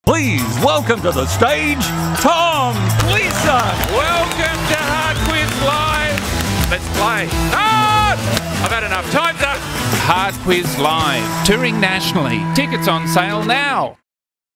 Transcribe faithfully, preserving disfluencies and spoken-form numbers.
Please welcome to the stage, Tom Gleeson. Welcome to Hard Quiz Live. Let's play. No! I've had enough. Time's up. Hard Quiz Live, touring nationally. Tickets on sale now.